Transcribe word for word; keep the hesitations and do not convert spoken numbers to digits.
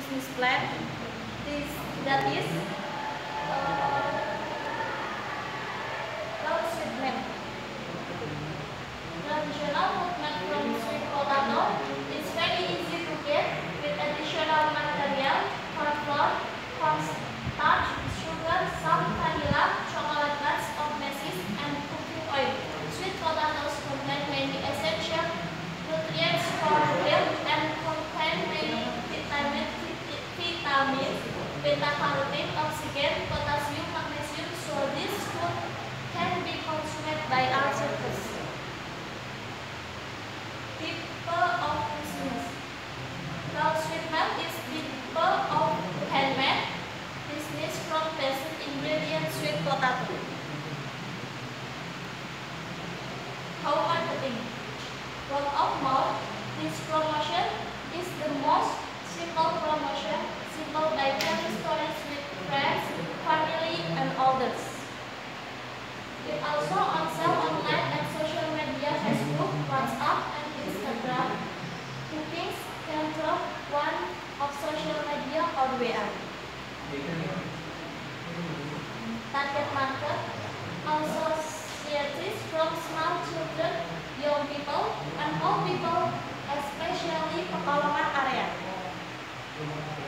business plan. This that is uh, called sweet map. Traditional movement from sweet potato is very easy to get with additional material: corn flour, corn starch, sugar, some vanilla, chocolate nuts, of maize, and cooking oil. Sweet potatoes contain many essential nutrients for health and contain many vitamins, vitamins, beta-carotene, oxygen, potassium, magnesium, so this food can be consumed by our citizens. Type of business. Now, sweet milk is type of handmade business from basic ingredient sweet potato. How marketing? Word of mouth. This promotion is the most simple promotion, simple by telling stories with friends, family, and others. It also on sale online and social media: Facebook, WhatsApp, and Instagram. Bookings can drop one of social media or W A. Target market: associates from small children, young people, and old people, especially Pekalongan area.